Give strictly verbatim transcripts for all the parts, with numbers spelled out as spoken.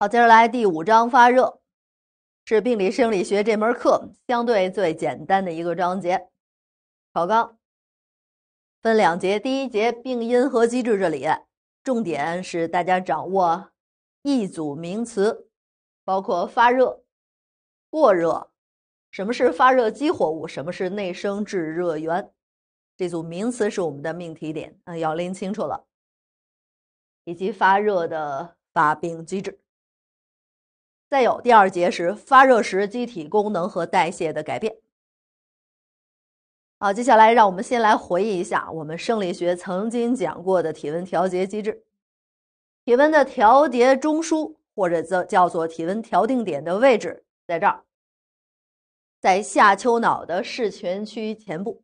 好，接着来第五章发热，是病理生理学这门课相对最简单的一个章节。考纲分两节，第一节病因和机制，这里重点是大家掌握一组名词，包括发热、过热，什么是发热激活物，什么是内生制热源，这组名词是我们的命题点，啊，要拎清楚了，以及发热的发病机制。再有第二节是发热时机体功能和代谢的改变。好，接下来让我们先来回忆一下我们生理学曾经讲过的体温调节机制。体温的调节中枢，或者叫做体温调定点的位置在这儿，在下丘脑的视前区前部。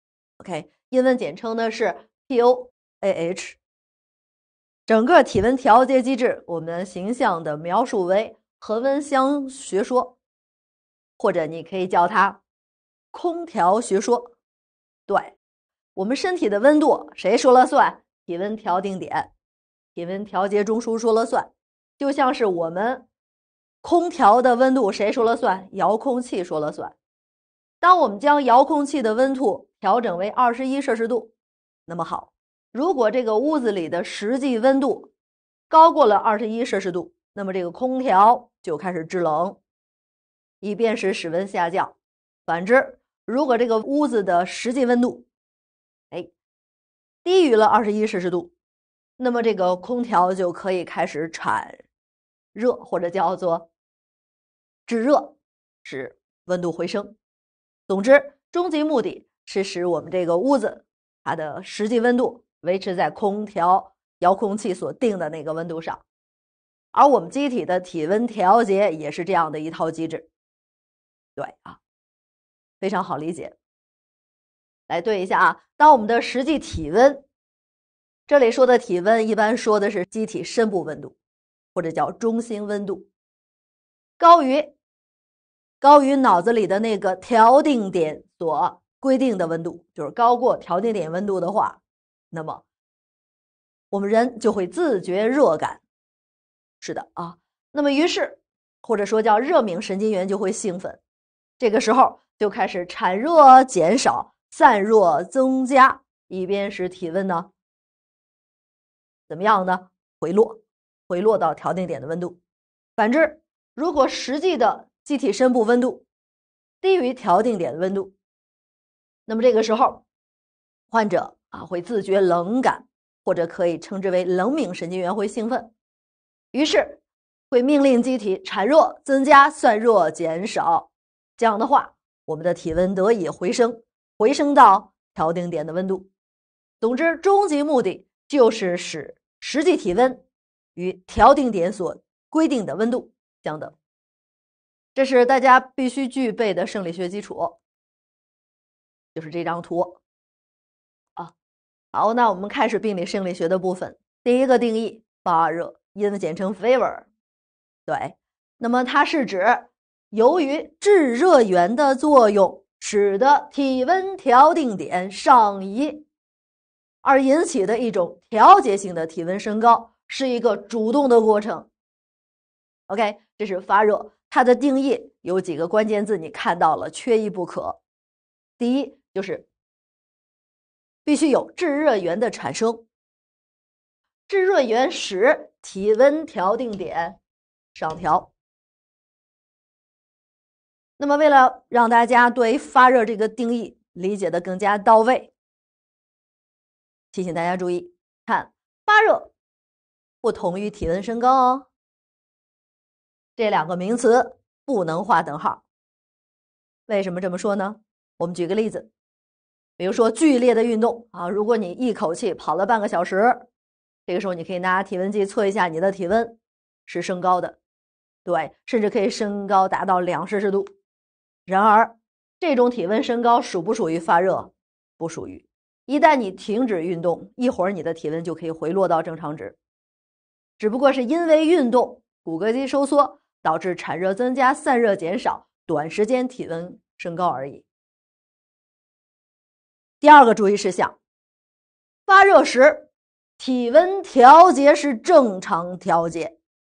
OK， 英文简称呢是 P O A H。 整个体温调节机制我们形象的描述为恒温箱学说，或者你可以叫它空调学说。对，我们身体的温度谁说了算？体温调定点，体温调节中枢说了算。就像是我们空调的温度谁说了算？遥控器说了算。当我们将遥控器的温度调整为二十一摄氏度，那么好，如果这个屋子里的实际温度高过了二十一摄氏度，那么这个空调就开始制冷，以便使室温下降。反之，如果这个屋子的实际温度哎低于了二十一摄氏度，那么这个空调就可以开始产热，或者叫做制热，使温度回升。总之，终极目的是使我们这个屋子它的实际温度维持在空调遥控器所定的那个温度上。而我们机体的体温调节也是这样的一套机制。对啊，非常好理解。来对一下啊，当我们的实际体温，这里说的体温一般说的是机体深部温度，或者叫中心温度，高于高于脑子里的那个调定点所规定的温度，就是高过调定点温度的话，那么我们人就会自觉热感。是的啊，那么于是或者说叫热敏神经元就会兴奋，这个时候就开始产热减少，散热增加，以便使体温呢怎么样呢？回落，回落到调定点的温度。反之，如果实际的机体深部温度低于调定点的温度，那么这个时候患者啊会自觉冷感，或者可以称之为冷敏神经元会兴奋，于是会命令机体产热增加，散热减少。这样的话，我们的体温得以回升，回升到调定点的温度。总之，终极目的就是使实际体温与调定点所规定的温度相等。这是大家必须具备的生理学基础，就是这张图啊。好，那我们开始病理生理学的部分。第一个定义，发热，英文简称 fever。 对，那么它是指由于制热源的作用使得体温调定点上移而引起的一种调节性的体温升高，是一个主动的过程。 OK， 这是发热，它的定义有几个关键字你看到了，缺一不可。第一，就是必须有制热源的产生，制热源使体温调定点上调。那么为了让大家对发热这个定义理解的更加到位，提醒大家注意，看，发热不同于体温升高哦，这两个名词不能画等号。为什么这么说呢？我们举个例子，比如说剧烈的运动啊，如果你一口气跑了半个小时，这个时候你可以拿体温计测一下你的体温是升高的，对，甚至可以升高达到两摄氏度。然而这种体温升高属不属于发热？不属于。一旦你停止运动，一会儿你的体温就可以回落到正常值，只不过是因为运动骨骼肌收缩导致产热增加，散热减少，短时间体温升高而已。第二个注意事项，发热时体温调节是正常调节，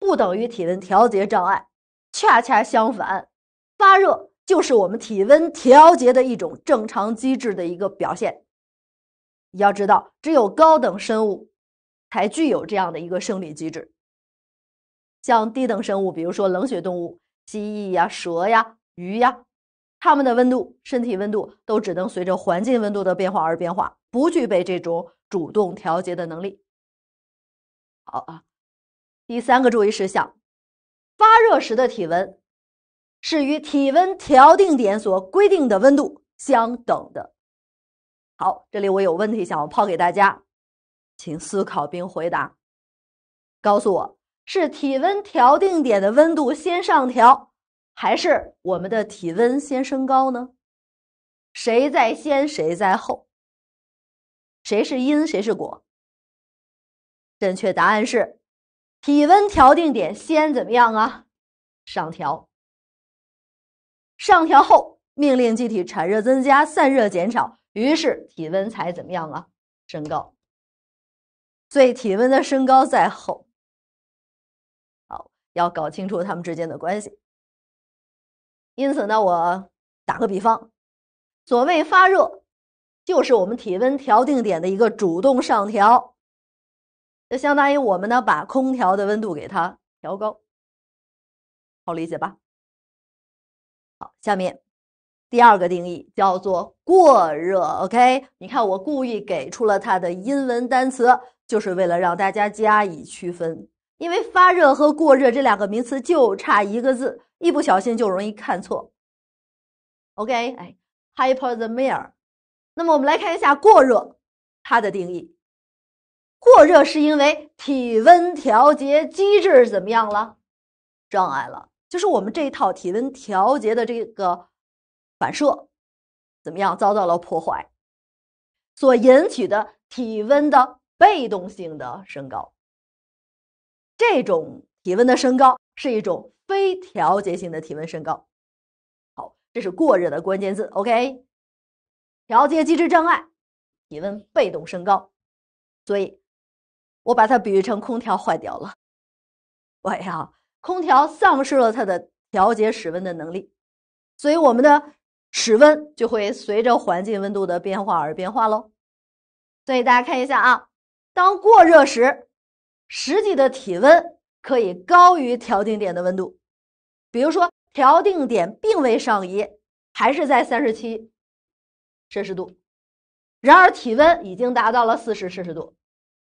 不等于体温调节障碍，恰恰相反，发热就是我们体温调节的一种正常机制的一个表现。要知道，只有高等生物才具有这样的一个生理机制。像低等生物，比如说冷血动物，蜥蜴呀、蛇呀、鱼呀，它们的温度、身体温度都只能随着环境温度的变化而变化，不具备这种主动调节的能力。好啊，第三个注意事项，发热时的体温是与体温调定点所规定的温度相等的。好，这里我有问题想要抛给大家，请思考并回答。告诉我，是体温调定点的温度先上调，还是我们的体温先升高呢？谁在先，谁在后？谁是因，谁是果？正确答案是体温调定点先怎么样啊？上调。上调后命令机体产热增加，散热减少，于是体温才怎么样啊？升高。所以体温的升高在后。好，要搞清楚它们之间的关系。因此呢，我打个比方，所谓发热，就是我们体温调定点的一个主动上调，就相当于我们呢把空调的温度给它调高，好理解吧？好，下面第二个定义叫做过热 ，OK？ 你看我故意给出了它的英文单词，就是为了让大家加以区分。因为发热和过热这两个名词就差一个字，一不小心就容易看错。OK， 哎 ，hypothermia。那么我们来看一下过热，它的定义。过热是因为体温调节机制怎么样了？障碍了，就是我们这套体温调节的这个反射怎么样遭到了破坏，所引起的体温的被动性的升高。这种体温的升高是一种非调节性的体温升高。好，这是过热的关键字 ，OK？ 调节机制障碍，体温被动升高，所以我把它比喻成空调坏掉了。喂呀，空调丧失了它的调节室温的能力，所以我们的室温就会随着环境温度的变化而变化咯。所以大家看一下啊，当过热时，实际的体温可以高于调定点的温度，比如说调定点并未上移，还是在三十七摄氏度，然而体温已经达到了四十摄氏度。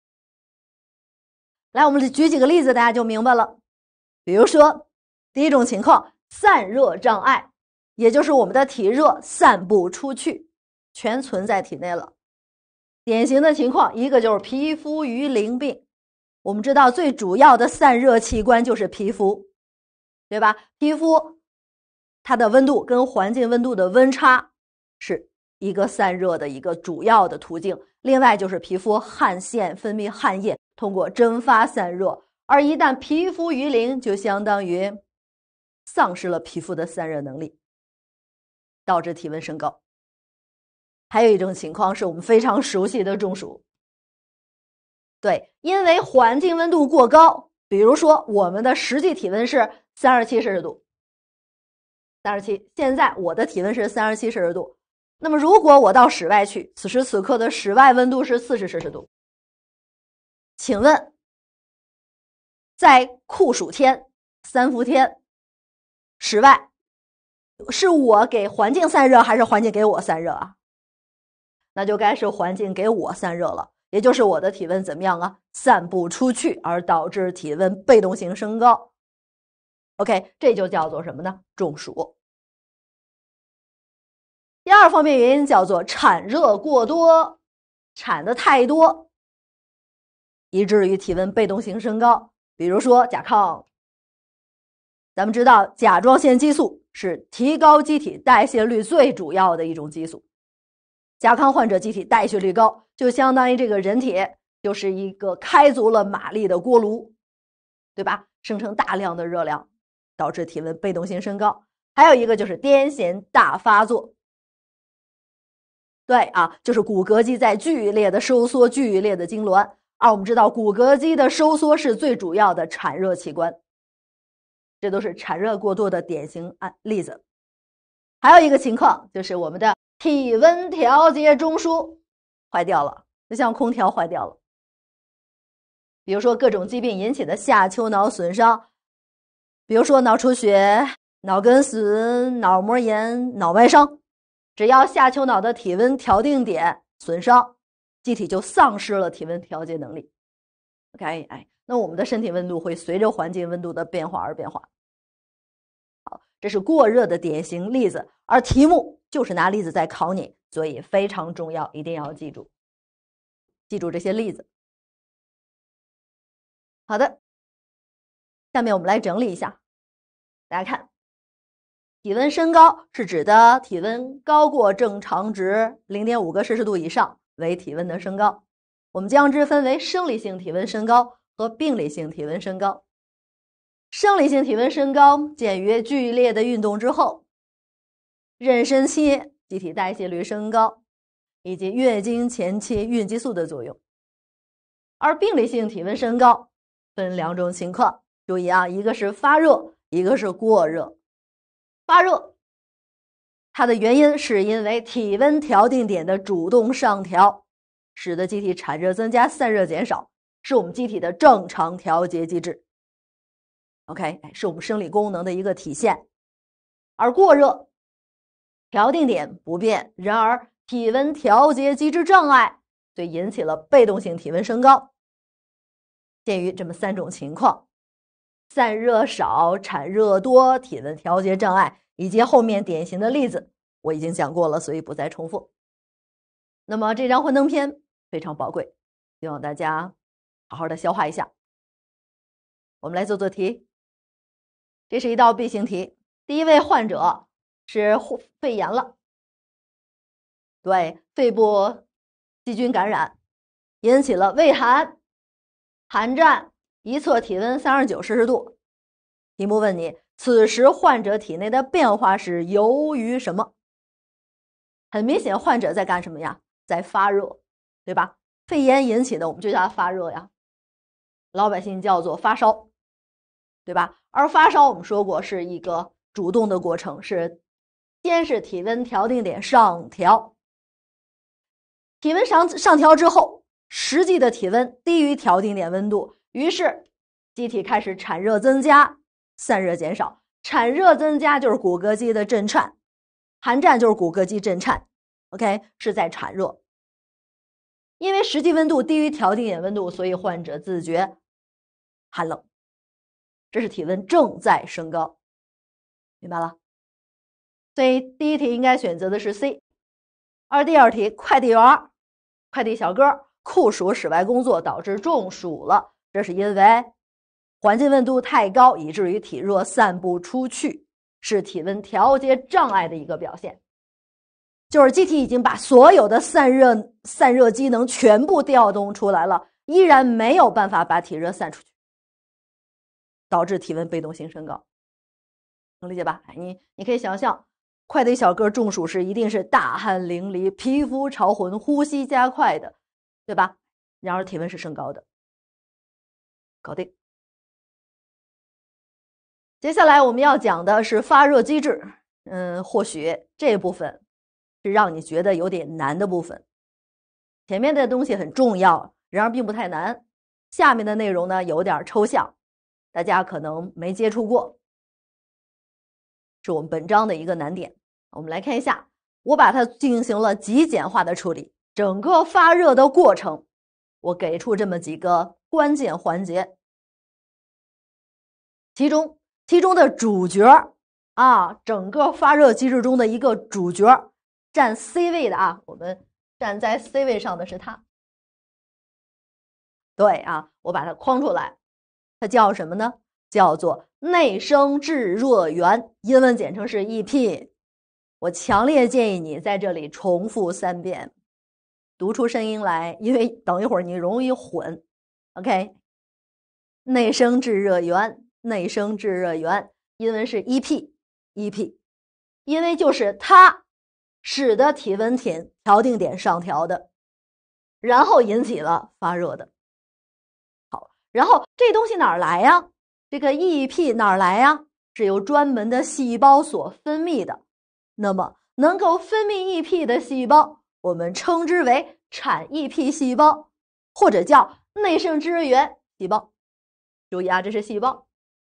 来，我们举几个例子，大家就明白了。比如说，第一种情况，散热障碍，也就是我们的体热散不出去，全存在体内了。典型的情况，一个就是皮肤鱼鳞病。我们知道最主要的散热器官就是皮肤，对吧？皮肤它的温度跟环境温度的温差是一个散热的一个主要的途径。另外就是皮肤汗腺分泌汗液，通过蒸发散热。而一旦皮肤鱼鳞，就相当于丧失了皮肤的散热能力，导致体温升高。还有一种情况是我们非常熟悉的中暑。对，因为环境温度过高，比如说我们的实际体温是三十七摄氏度，三十七，现在我的体温是三十七摄氏度。那么如果我到室外去，此时此刻的室外温度是四十摄氏度。请问，在酷暑天、三伏天，室外是我给环境散热还是环境给我散热啊？那就该是环境给我散热了。也就是我的体温怎么样啊？散不出去，而导致体温被动性升高。OK， 这就叫做什么呢？中暑。第二方面原因叫做产热过多，产的太多，以至于体温被动性升高。比如说甲亢，咱们知道甲状腺激素是提高机体代谢率最主要的一种激素。甲亢患者机体代谢率高，就相当于这个人体就是一个开足了马力的锅炉，对吧？生成大量的热量，导致体温被动性升高。还有一个就是癫痫大发作，对啊，就是骨骼肌在剧烈的收缩，剧烈的痉挛。而我们知道骨骼肌的收缩是最主要的产热器官， 这都是产热过多的典型案例子。还有一个情况就是我们的体温调节中枢坏掉了，就像空调坏掉了。比如说各种疾病引起的下丘脑损伤，比如说脑出血、脑梗死、脑膜炎、脑外伤，只要下丘脑的体温调定点损伤，机体就丧失了体温调节能力。OK， 哎，那我们的身体温度会随着环境温度的变化而变化。好，这是过热的典型例子，而题目就是拿例子在考你，所以非常重要，一定要记住，记住这些例子。好的，下面我们来整理一下，大家看，体温升高是指的体温高过正常值 零点五 个摄氏度以上为体温的升高。我们将之分为生理性体温升高和病理性体温升高。生理性体温升高见于剧烈的运动之后，妊娠期机体代谢率升高，以及月经前期孕激素的作用。而病理性体温升高分两种情况，注意啊，一个是发热，一个是过热。发热它的原因是因为体温调定点的主动上调，使得机体产热增加，散热减少，是我们机体的正常调节机制。OK， 是我们生理功能的一个体现。而过热，调定点不变，然而体温调节机制障碍，所以引起了被动性体温升高。鉴于这么三种情况，散热少、产热多、体温调节障碍，以及后面典型的例子我已经讲过了，所以不再重复。那么这张幻灯片非常宝贵，希望大家好好的消化一下。我们来做做题，这是一道 B 型题。第一位患者是肺炎了，对，肺部细菌感染引起了畏寒，寒战，一测体温三十九摄氏度。题目问你，此时患者体内的变化是由于什么？很明显，患者在干什么呀？在发热，对吧？肺炎引起的，我们就叫它发热呀。老百姓叫做发烧，对吧？而发烧我们说过是一个主动的过程，是先是体温调定点上调，体温上上调之后，实际的体温低于调定点温度，于是机体开始产热增加，散热减少。产热增加就是骨骼肌的震颤，寒战就是骨骼肌震颤 ，OK， 是在产热。因为实际温度低于调定点温度，所以患者自觉寒冷，这是体温正在升高，明白了？所以第一题应该选择的是 C。而第二题，快递员、快递小哥酷暑室外工作导致中暑了，这是因为环境温度太高，以至于体热散不出去，是体温调节障碍的一个表现。就是机体已经把所有的散热散热机能全部调动出来了，依然没有办法把体热散出去，导致体温被动性升高，能理解吧？你你可以想象，快递小哥中暑时一定是大汗淋漓，皮肤潮红，呼吸加快的，对吧？然而体温是升高的，搞定。接下来我们要讲的是发热机制，嗯，或许这部分是让你觉得有点难的部分。前面的东西很重要，然而并不太难。下面的内容呢有点抽象，大家可能没接触过，是我们本章的一个难点。我们来看一下，我把它进行了极简化的处理，整个发热的过程，我给出这么几个关键环节，其中其中的主角啊，整个发热机制中的一个主角，占 C 位的啊，我们站在 C 位上的是它。对啊，我把它框出来，它叫什么呢？叫做内生制热源，英文简称是 E P。我强烈建议你在这里重复三遍，读出声音来，因为等一会儿你容易混。OK， 内生制热源，内生制热源，英文是 E P，E P， 因为就是它使得体温点调定点上调的，然后引起了发热的。好，然后这东西哪儿来呀？这个 E P 哪儿来呀？ 是由专门的细胞所分泌的。那么能够分泌 E P 的细胞，我们称之为产 E P 细胞，或者叫内生枝叶原细胞。注意啊，这是细胞。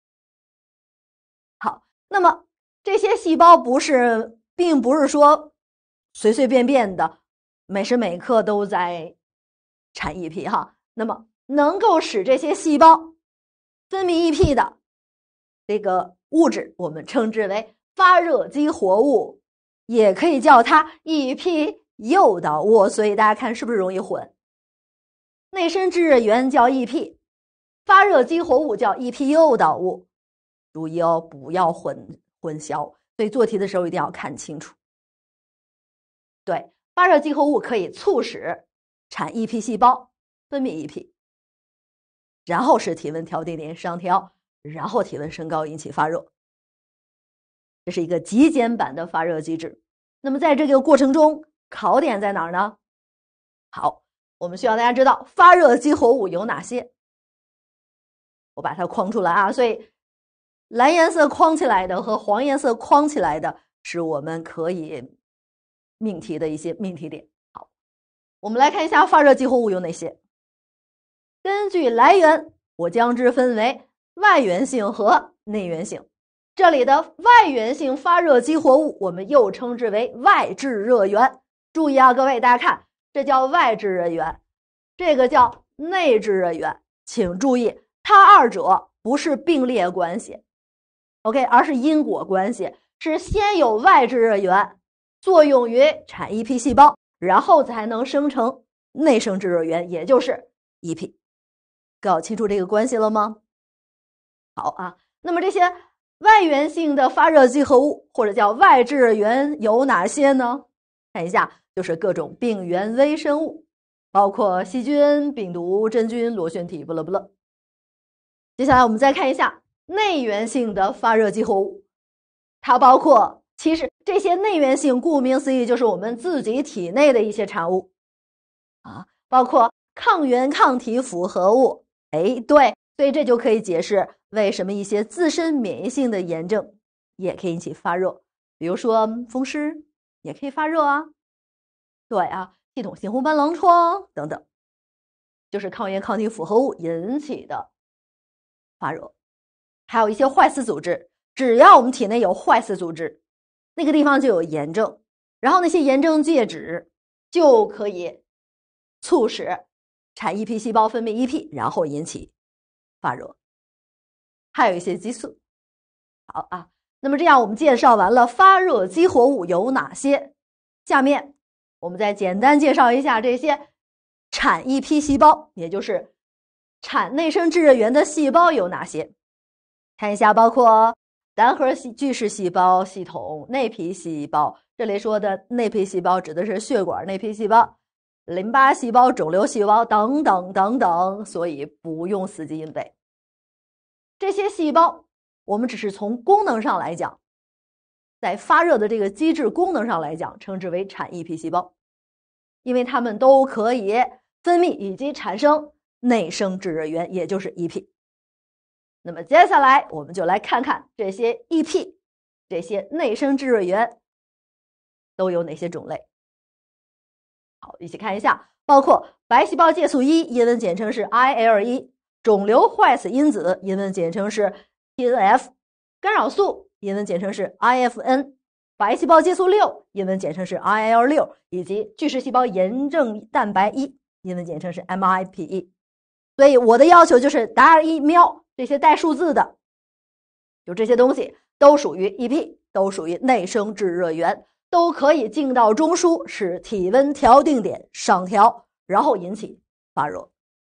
好，那么这些细胞不是，并不是说随随便便的，每时每刻都在产 E P 哈。那么能够使这些细胞分泌 E P 的这个物质，我们称之为发热激活物，也可以叫它 E P 诱导物。所以大家看是不是容易混？内生枝叶原叫 E P， 发热激活物叫 E P 诱导物。注意哦，不要混混淆。所以做题的时候一定要看清楚。对，发热激活物可以促使产 E P 细胞分泌 E P， 然后使体温调定点上调，然后体温升高引起发热。这是一个极简版的发热机制。那么在这个过程中，考点在哪儿呢？好，我们需要大家知道发热激活物有哪些。我把它框出来啊，所以蓝颜色框起来的和黄颜色框起来的是我们可以命题的一些命题点。好，我们来看一下发热激活物有哪些。根据来源，我将之分为外源性和内源性。这里的外源性发热激活物，我们又称之为外致热源。注意啊，各位，大家看，这叫外致热源，这个叫内致热源。请注意，它二者不是并列关系 ，OK， 而是因果关系，是先有外致热源作用于产 E P 细胞，然后才能生成内生致热源，也就是 E P。搞清楚这个关系了吗？好啊，那么这些外源性的发热激合物或者叫外致热源有哪些呢？看一下，就是各种病原微生物，包括细菌、病毒、真菌、螺旋体，不了不了。接下来我们再看一下内源性的发热激活物，它包括，其实这些内源性顾名思义就是我们自己体内的一些产物啊，包括抗原抗体复合物。哎，对，所以这就可以解释为什么一些自身免疫性的炎症也可以引起发热，比如说风湿也可以发热啊。对啊，系统性红斑狼疮等等，就是抗原抗体复合物引起的发热。还有一些坏死组织，只要我们体内有坏死组织，那个地方就有炎症，然后那些炎症介质就可以促使产 E P 细胞分泌 E P， 然后引起发热。还有一些激素。好啊，那么这样我们介绍完了发热激活物有哪些，下面我们再简单介绍一下这些产 E P 细胞，也就是产内生致热源的细胞有哪些。看一下，包括单核巨噬细胞系统、内皮细胞，这里说的内皮细胞指的是血管内皮细胞、淋巴细胞、肿瘤细胞等等等等，所以不用死记硬背。这些细胞我们只是从功能上来讲，在发热的这个机制功能上来讲，称之为产 E P 细胞，因为它们都可以分泌以及产生内生致热源，也就是 E P。 那么接下来我们就来看看这些 E P， 这些内生致热源都有哪些种类。好，一起看一下，包括白细胞介素一，英文简称是 I L 一， 肿瘤坏死因子，英文简称是 T N F， 干扰素，英文简称是 I F N， 白细胞介素六，英文简称是 I L 六， 以及巨噬细胞炎症蛋白一，英文简称是 M I P E。 所以我的要求就是答案一瞄这些带数字的，就这些东西都属于 E P， 都属于内生致热源，都可以进到中枢，使体温调定点上调，然后引起发热。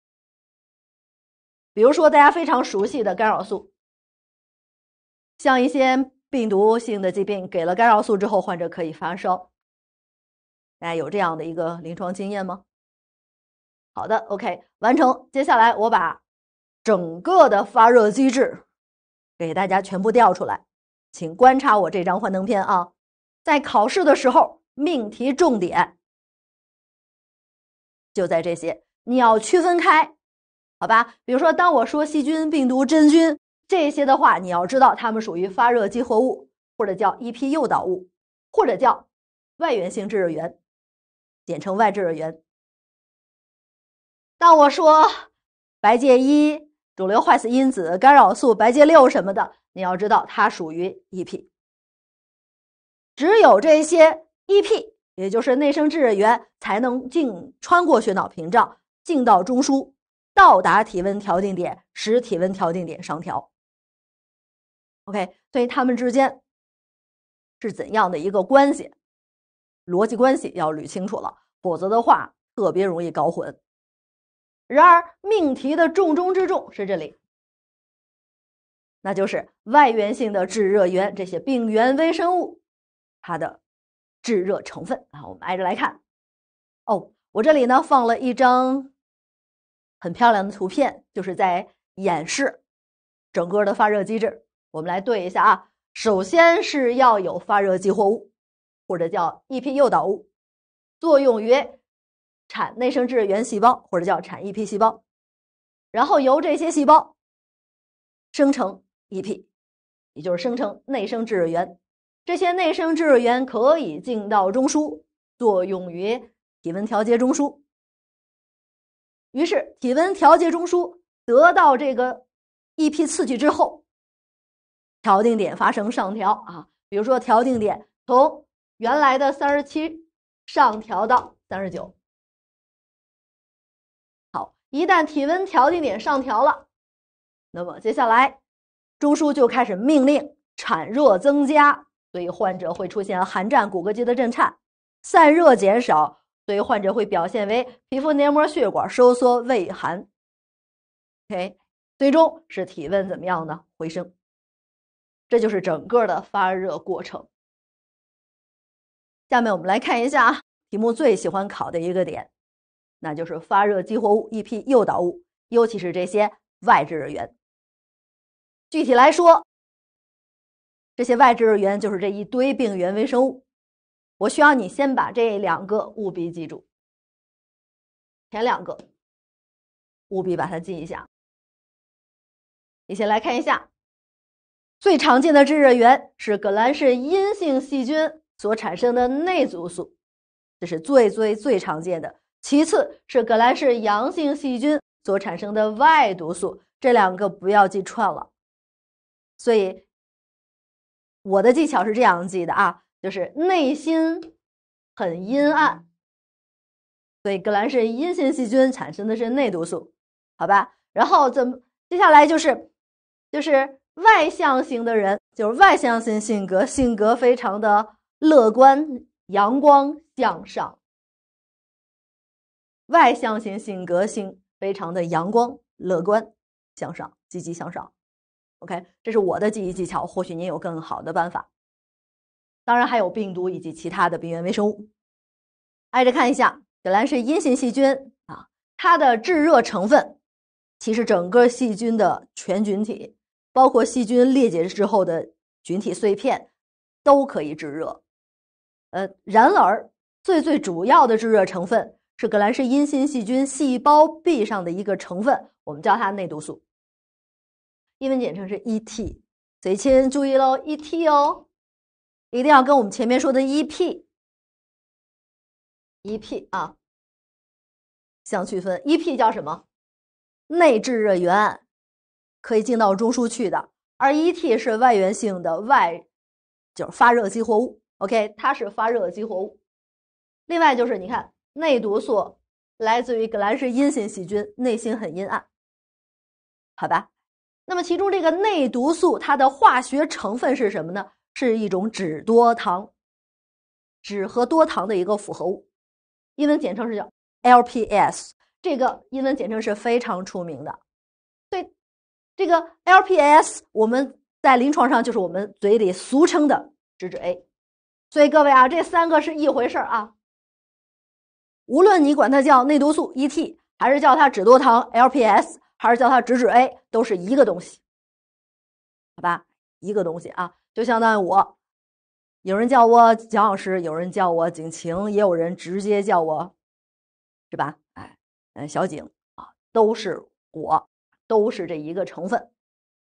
比如说大家非常熟悉的干扰素，像一些病毒性的疾病给了干扰素之后，患者可以发烧，大家有这样的一个临床经验吗？好的 OK， 完成。接下来我把整个的发热机制给大家全部调出来，请观察我这张幻灯片啊。在考试的时候命题重点就在这些，你要区分开，好吧？比如说当我说细菌、病毒、真菌这些的话，你要知道它们属于发热激活物，或者叫 E P 诱导物，或者叫外源性致热源，简称外致热源。当我说白介一、主流坏死因子、干扰素、白介六什么的，你要知道它属于 E P。只有这些 E P， 也就是内生致热源，才能进穿过血脑屏障，进到中枢，到达体温调定点，使体温调定点上调。OK， 所以它们之间是怎样的一个关系？逻辑关系要捋清楚了，否则的话特别容易搞混。然而命题的重中之重是这里，那就是外源性的致热源，这些病原微生物它的致热成分啊，我们挨着来看。哦，我这里呢放了一张很漂亮的图片，就是在演示整个的发热机制。我们来对一下啊，首先是要有发热激活物，或者叫 E P 诱导物，作用于产内生致热源细胞，或者叫产 E P 细胞，然后由这些细胞生成 E P， 也就是生成内生致热源。这些内生致热源可以进到中枢，作用于体温调节中枢。于是体温调节中枢得到这个 E P 刺激之后，调定点发生上调啊，比如说调定点从原来的三十七上调到三十九。好，一旦体温调定点上调了，那么接下来中枢就开始命令产热增加，所以患者会出现寒战、骨骼肌的震颤；散热减少，所以患者会表现为皮肤黏膜血管收缩、畏寒。OK， 最终是体温怎么样呢？回升。这就是整个的发热过程。下面我们来看一下啊，题目最喜欢考的一个点，那就是发热激活物 E P 诱导物，尤其是这些外致热源。具体来说，这些外致热源就是这一堆病原微生物。我需要你先把这两个务必记住，前两个务必把它记一下。一起来看一下，最常见的致热源是革兰氏阴性细菌所产生的内毒素，这是最最最常见的。其次是革兰氏阳性细菌所产生的外毒素，这两个不要记串了。所以我的技巧是这样记的啊，就是内心很阴暗，所以革兰氏阴性细菌产生的是内毒素，好吧？然后怎么接下来就是就是外向型的人，就是外向型性格，性格非常的乐观、阳光向上。外向型性格性非常的阳光、乐观向上、积极向上。OK， 这是我的记忆技巧，或许您有更好的办法。当然还有病毒以及其他的病原微生物。挨着看一下，革兰氏阴性细菌啊，它的致热成分其实整个细菌的全菌体，包括细菌裂解之后的菌体碎片，都可以致热。呃，然而最最主要的致热成分是革兰氏阴性细菌细胞壁上的一个成分，我们叫它内毒素，英文简称是 E T。所以请注意喽 ，E T 哦，一定要跟我们前面说的 E P。E P 啊，相区分 ，E P 叫什么？内致热源，可以进到中枢去的，而 E T 是外源性的外，就是发热激活物。OK， 它是发热激活物。另外就是你看，内毒素来自于革兰氏阴性细菌，内心很阴暗，好吧？那么其中这个内毒素它的化学成分是什么呢？是一种脂多糖，脂和多糖的一个复合物，英文简称是叫 L P S， 这个英文简称是非常出名的。所以这个 L P S 我们在临床上就是我们嘴里俗称的脂酯 A。所以各位啊，这三个是一回事啊。无论你管它叫内毒素 E T， 还是叫它脂多糖 L P S， 还是叫它脂酯 A， 都是一个东西，好吧？一个东西啊，就相当于我，有人叫我蒋老师，有人叫我景晴，也有人直接叫我，是吧？哎，嗯，小景啊，都是我，都是这一个成分。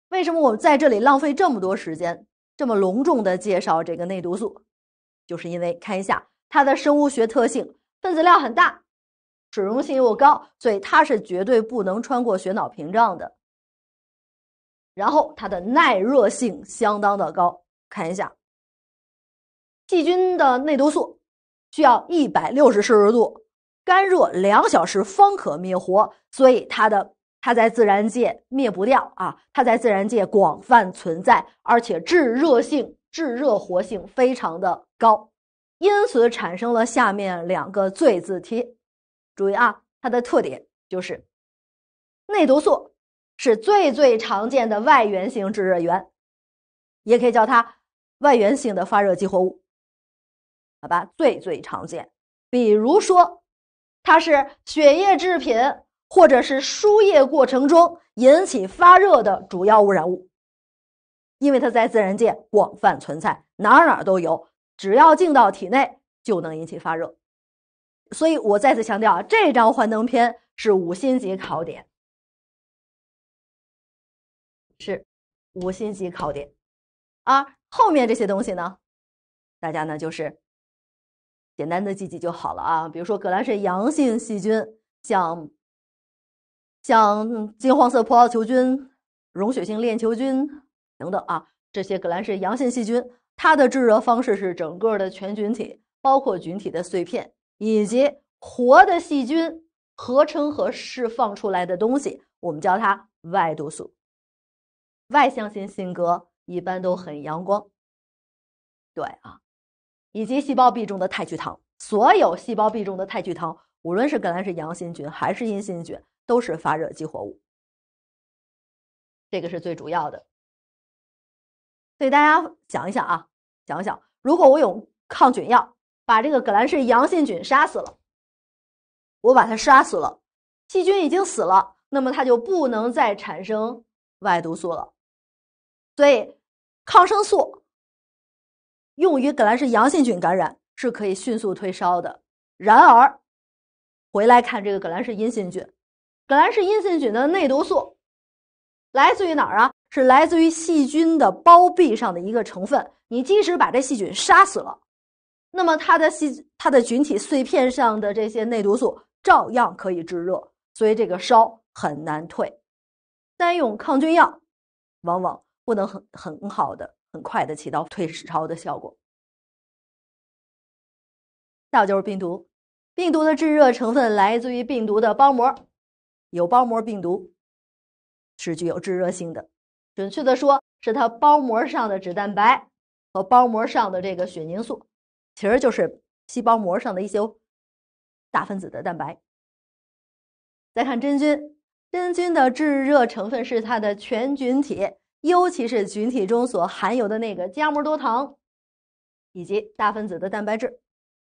为什么我在这里浪费这么多时间，这么隆重的介绍这个内毒素？就是因为看一下它的生物学特性，分子量很大，水溶性又高，所以它是绝对不能穿过血脑屏障的。然后它的耐热性相当的高，看一下，细菌的内毒素需要一百六十摄氏度，干热两小时方可灭活，所以它的它在自然界灭不掉啊，它在自然界广泛存在，而且致热性、致热活性非常的高，因此产生了下面两个最字题。注意啊，它的特点就是内毒素是最最常见的外源性致热源，也可以叫它外源性的发热激活物，好吧？最最常见。比如说，它是血液制品或者是输液过程中引起发热的主要污染物，因为它在自然界广泛存在，哪儿哪儿都有，只要进到体内就能引起发热。所以我再次强调，这张幻灯片是五星级考点，是五星级考点啊。后面这些东西呢，大家呢就是简单的记记就好了啊。比如说革兰氏阳性细菌，像像金黄色葡萄球菌、溶血性链球菌等等啊，这些革兰氏阳性细菌，它的制热方式是整个的全菌体，包括菌体的碎片以及活的细菌合成和释放出来的东西，我们叫它外毒素。外向型性格一般都很阳光，对啊，以及细胞壁中的肽聚糖，所有细胞壁中的肽聚糖，无论是革兰氏阳性菌还是阴性菌，都是发热激活物，这个是最主要的。所以大家想一想啊，想一想，如果我用抗菌药把这个革兰氏阳性菌杀死了，我把它杀死了，细菌已经死了，那么它就不能再产生外毒素了。所以抗生素用于革兰氏阳性菌感染是可以迅速退烧的。然而回来看这个革兰氏阴性菌，革兰氏阴性菌的内毒素来自于哪儿啊？是来自于细菌的包壁上的一个成分。你即使把这细菌杀死了，那么它的细它的菌体碎片上的这些内毒素照样可以制热，所以这个烧很难退。单用抗菌药往往不能很很好的、很快的起到退烧的效果。再有就是病毒，病毒的致热成分来自于病毒的包膜，有包膜病毒是具有致热性的，准确的说是它包膜上的脂蛋白和包膜上的这个血凝素，其实就是细胞膜上的一些大分子的蛋白。再看真菌，真菌的致热成分是它的全菌体，尤其是菌体中所含有的那个葭膜多糖以及大分子的蛋白质。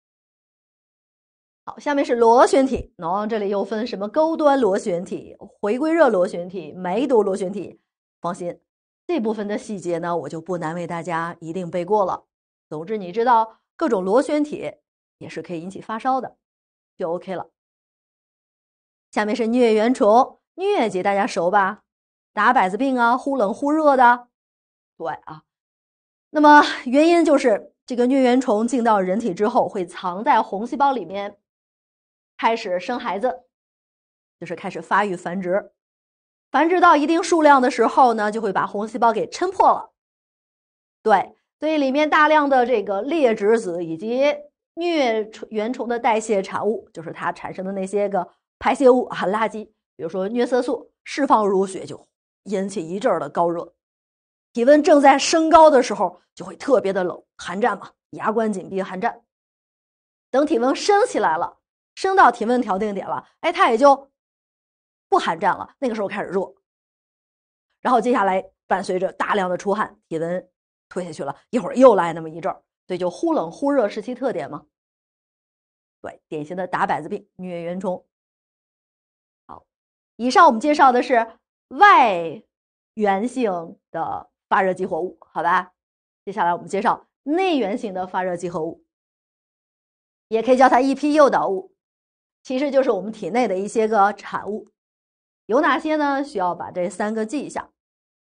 好，下面是螺旋体，喏，这里又分什么钩端螺旋体、回归热螺旋体、梅毒螺旋体。放心，这部分的细节呢，我就不难为大家一定背过了。总之，你知道各种螺旋体也是可以引起发烧的，就 OK 了。下面是疟原虫，疟疾大家熟吧？打摆子病啊，忽冷忽热的。对啊，那么原因就是这个疟原虫进到人体之后，会藏在红细胞里面，开始生孩子，就是开始发育繁殖。繁殖到一定数量的时候呢，就会把红细胞给抻破了。对，所以里面大量的这个裂殖子以及疟原虫的代谢产物，就是它产生的那些个排泄物啊、垃圾，比如说疟色素释放入血，就引起一阵的高热。体温正在升高的时候，就会特别的冷，寒战嘛，牙关紧闭寒战。等体温升起来了，升到体温调定点了，哎，它也就不寒战了，那个时候开始热。然后接下来伴随着大量的出汗，体温退下去了，一会儿又来那么一阵儿，所以就忽冷忽热是其特点嘛。对，典型的打摆子病，疟原虫。好，以上我们介绍的是外源性的发热激活物，好吧？接下来我们介绍内源性的发热激活物，也可以叫它一批诱导物，其实就是我们体内的一些个产物。有哪些呢？需要把这三个记一下。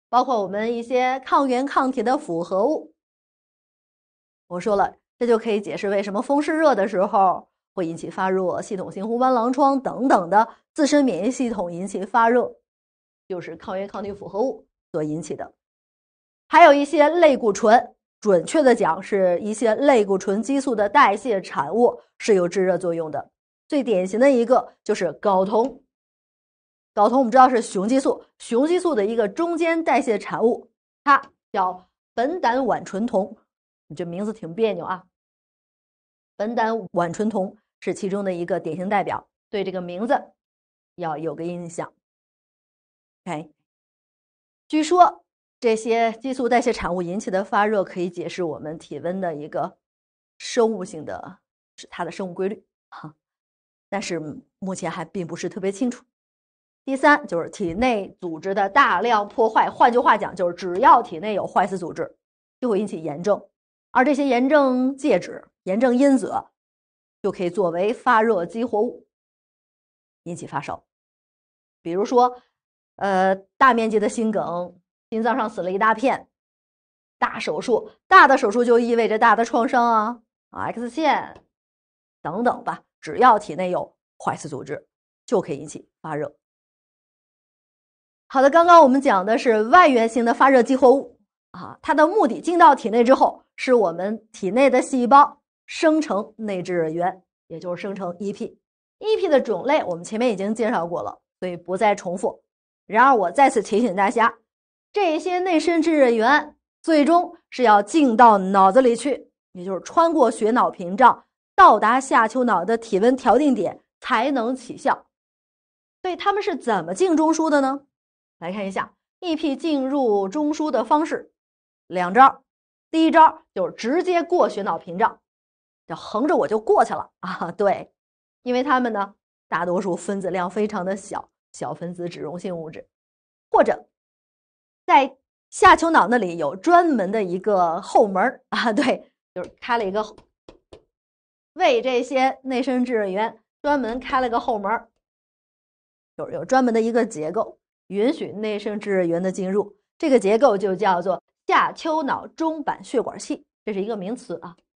包括我们一些抗原抗体的复合物。我说了，这就可以解释为什么风湿热的时候会引起发热，系统性红斑狼疮等等的自身免疫系统引起发热，就是抗原抗体复合物所引起的。还有一些类固醇，准确的讲是一些类固醇激素的代谢产物是有制热作用的。最典型的一个就是睾酮，睾酮我们知道是雄激素，雄激素的一个中间代谢产物，它叫苯胆烷醇酮。你这名字挺别扭啊，苯胆烷醇酮是其中的一个典型代表，对这个名字要有个印象。OK， 据说这些激素代谢产物引起的发热可以解释我们体温的一个生物性的，是它的生物规律哈，但是目前还并不是特别清楚。第三就是体内组织的大量破坏，换句话讲，就是只要体内有坏死组织，就会引起炎症。而这些炎症介质、炎症因子就可以作为发热激活物，引起发烧。比如说，呃，大面积的心梗，心脏上死了一大片，大手术，大的手术就意味着大的创伤啊，啊 X 线等等吧，只要体内有坏死组织，就可以引起发热。好的，刚刚我们讲的是外源性的发热激活物啊，它的目的进到体内之后，是我们体内的细胞生成内置热源，也就是生成 E P。E P 的种类我们前面已经介绍过了，所以不再重复。然而我再次提醒大家，这些内生质热源最终是要进到脑子里去，也就是穿过血脑屏障，到达下丘脑的体温调定点才能起效。所以它们是怎么进中枢的呢？来看一下 E P 进入中枢的方式，两招。第一招就是直接过血脑屏障，就横着我就过去了啊！对，因为它们呢，大多数分子量非常的小，小分子脂溶性物质，或者在下丘脑那里有专门的一个后门啊，对，就是开了一个为这些内生质热源专门开了个后门，就是有专门的一个结构，允许内生质热源的进入，这个结构就叫做下丘脑中板血管系，这是一个名词啊，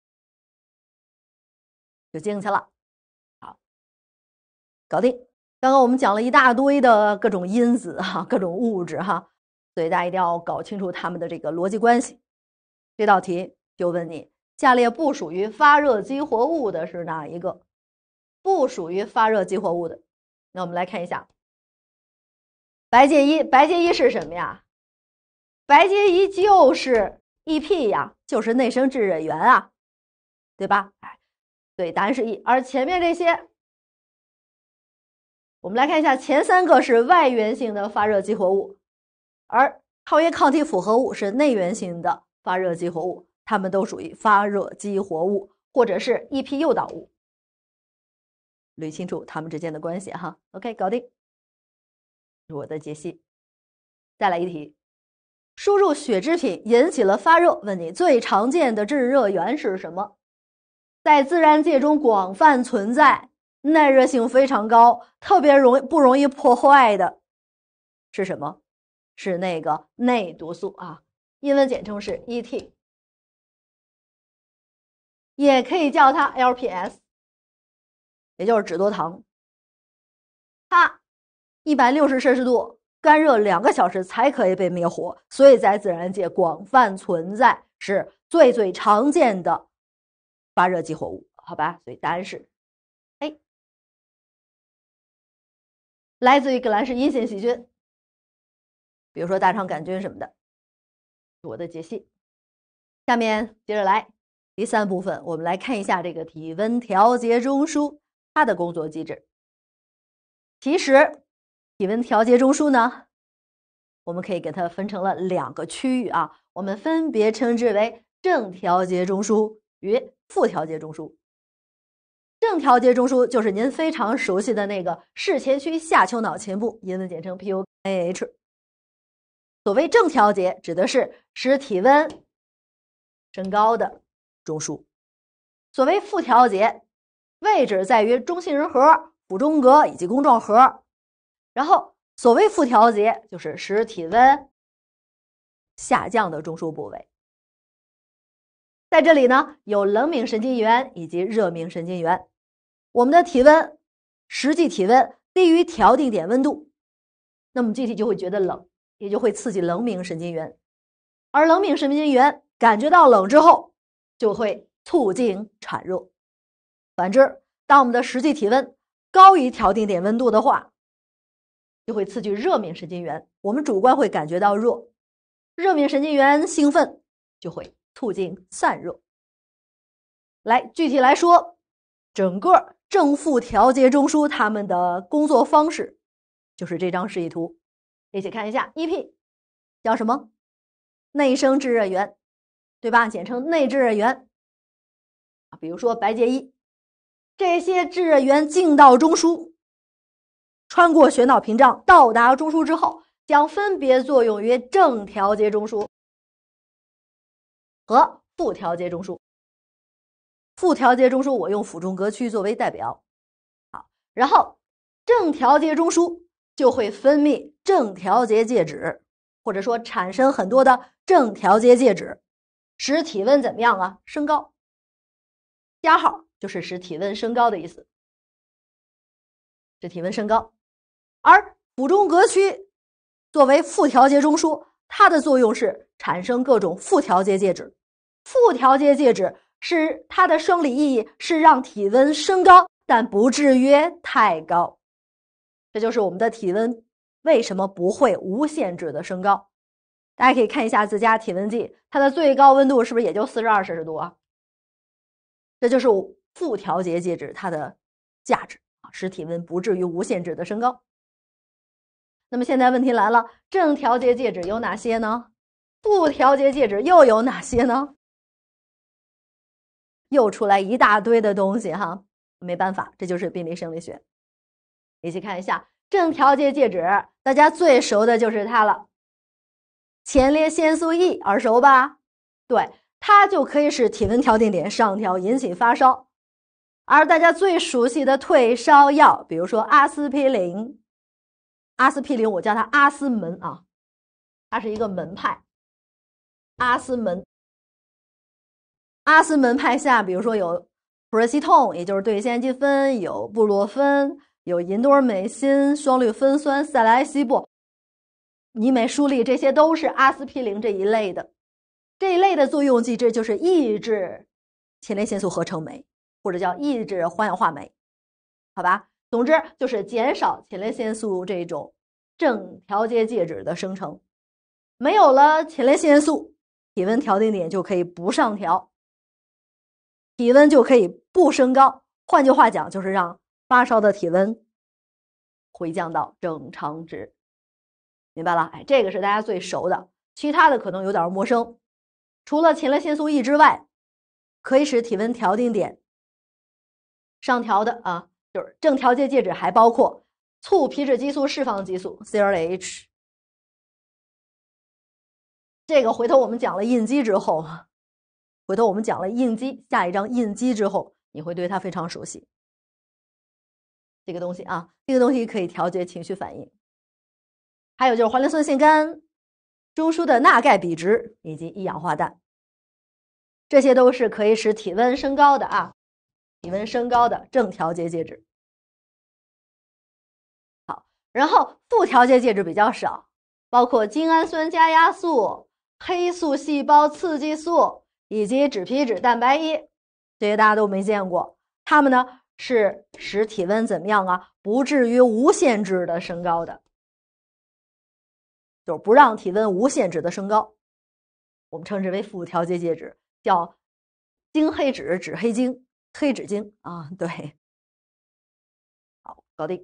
就进去了。好，搞定。刚刚我们讲了一大堆的各种因子哈，各种物质哈，所以大家一定要搞清楚它们的这个逻辑关系。这道题就问你，下列不属于发热激活物的是哪一个？不属于发热激活物的，那我们来看一下，白介一，白介一是什么呀？白介一就是 E P 呀，就是内生质热源啊，对吧？哎，对，答案是 E。而前面这些，我们来看一下，前三个是外源性的发热激活物，而抗原抗体复合物是内源性的发热激活物，它们都属于发热激活物或者是 E P 诱导物。捋清楚它们之间的关系哈。OK， 搞定。是我的解析。再来一题。输入血制品引起了发热，问你最常见的致热源是什么？在自然界中广泛存在，耐热性非常高，特别容易不容易破坏的是什么？是那个内毒素啊，英文简称是 E T， 也可以叫它 L P S， 也就是脂多糖。它一百六十摄氏度。干热两个小时才可以被灭活，所以在自然界广泛存在，是最最常见的发热激活物，好吧？所以答案是 A， 来自于革兰氏阴性细菌，比如说大肠杆菌什么的。我的解析。下面接着来第三部分，我们来看一下这个体温调节中枢它的工作机制。其实体温调节中枢呢，我们可以给它分成了两个区域啊，我们分别称之为正调节中枢与副调节中枢。正调节中枢就是您非常熟悉的那个视前区下丘脑前部，英文简称 P U A H。所谓正调节，指的是使体温升高的中枢。所谓副调节，位置在于中杏仁核、腹中隔以及弓状核。然后所谓副调节就是使体温下降的中枢部位。在这里呢，有冷敏神经元以及热敏神经元。我们的体温，实际体温低于调定点温度，那么机体就会觉得冷，也就会刺激冷敏神经元。而冷敏神经元感觉到冷之后，就会促进产热。反之，当我们的实际体温高于调定点温度的话，就会刺激热敏神经元，我们主观会感觉到热，热敏神经元兴奋，就会促进散热。来，具体来说，整个正负调节中枢它们的工作方式就是这张示意图，一起看一下。 E P 叫什么？内生制热源，对吧？简称内制热源。比如说白介一，这些制热源进到中枢，穿过旋导屏障到达中枢之后，将分别作用于正调节中枢和负调节中枢。负调节中枢我用腹中隔区作为代表。好，然后正调节中枢就会分泌正调节介质，或者说产生很多的正调节介质，使体温怎么样啊？升高。加号就是使体温升高的意思，使体温升高。而腹中隔区作为负调节中枢，它的作用是产生各种负调节介质。负调节介质是它的生理意义是让体温升高，但不至于太高。这就是我们的体温为什么不会无限制的升高。大家可以看一下自家体温计，它的最高温度是不是也就四十二摄氏度啊？这就是负调节介质它的价值，使体温不至于无限制的升高。那么现在问题来了，正调节介质有哪些呢？负调节介质又有哪些呢？又出来一大堆的东西哈，没办法，这就是病理生理学。一起看一下正调节介质，大家最熟的就是它了，前列腺素 E， 耳熟吧？对，它就可以使体温调定点上调，引起发烧。而大家最熟悉的退烧药，比如说阿司匹林，阿司匹林我叫它阿司门啊，它是一个门派，阿司门。阿司门派下，比如说有普热西痛，也就是对酰基酚，有布洛芬，有银多尔美辛、双氯芬酸、塞莱西布、尼美舒利，这些都是阿司匹林这一类的。这一类的作用机制就是抑制前列腺素合成酶，或者叫抑制环氧化酶，好吧？总之就是减少前列腺素这种正调节介质的生成。没有了前列腺素，体温调定点就可以不上调，体温就可以不升高。换句话讲，就是让发烧的体温回降到正常值。明白了？哎，这个是大家最熟的，其他的可能有点陌生。除了前列腺素 E 之外，可以使体温调定点上调的啊，就是正调节介质，还包括促皮质激素释放激素 C R H。这个回头我们讲了应激之后，回头我们讲了应激，下一章应激之后，你会对它非常熟悉。这个东西啊，这个东西可以调节情绪反应。还有就是环磷酸腺苷、中枢的钠钙比值以及一氧化氮，这些都是可以使体温升高的啊，体温升高的正调节介质。好，然后负调节介质比较少，包括精氨酸加压素、黑素细胞刺激素以及脂皮质蛋白一，这些大家都没见过。它们呢是使体温怎么样啊？不至于无限制的升高的。就是不让体温无限制的升高，我们称之为负调节介质，叫精黑脂、脂黑精、黑脂精啊。对，好，搞定。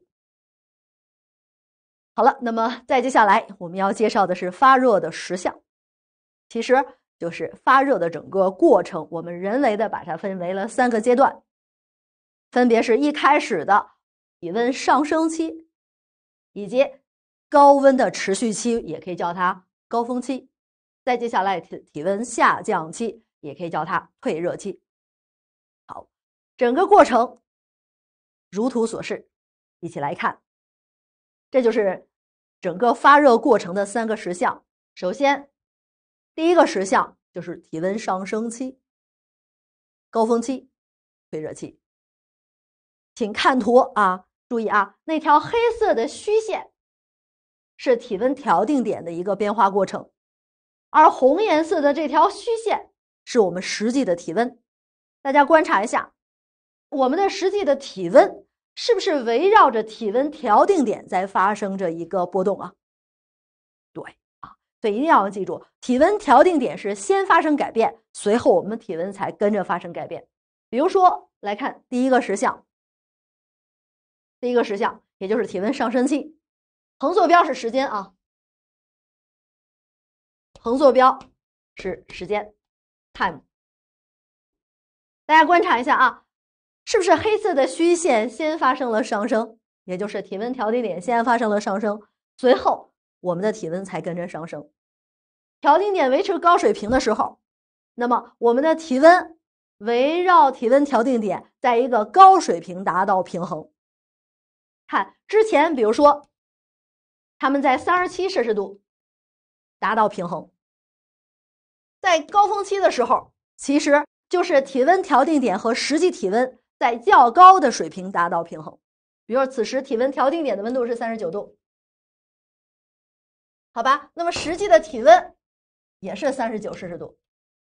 好了，那么再接下来我们要介绍的是发热的实相，其实就是发热的整个过程，我们人为的把它分为了三个阶段，分别是一开始的体温上升期，以及高温的持续期，也可以叫它高峰期，再接下来体体温下降期，也可以叫它退热期。好，整个过程如图所示，一起来看。这就是整个发热过程的三个实相。首先， 第一个实相就是体温上升期、高峰期、退热期。请看图啊，注意啊，那条黑色的虚线是体温调定点的一个变化过程，而红颜色的这条虚线是我们实际的体温。大家观察一下，我们的实际的体温是不是围绕着体温调定点在发生着一个波动啊？对啊，所以一定要记住，体温调定点是先发生改变，随后我们体温才跟着发生改变。比如说，来看第一个实相，第一个实相也就是体温上升期，横坐标是时间啊，横坐标是时间 time。大家观察一下啊，是不是黑色的虚线先发生了上升，也就是体温调定点先发生了上升，随后我们的体温才跟着上升。调定点维持高水平的时候，那么我们的体温围绕体温调定点在一个高水平达到平衡。看之前比如说他们在三十七摄氏度达到平衡，在高峰期的时候其实就是体温调定点和实际体温在较高的水平达到平衡。比如说此时体温调定点的温度是三十九度，好吧，那么实际的体温也是三十九摄氏度。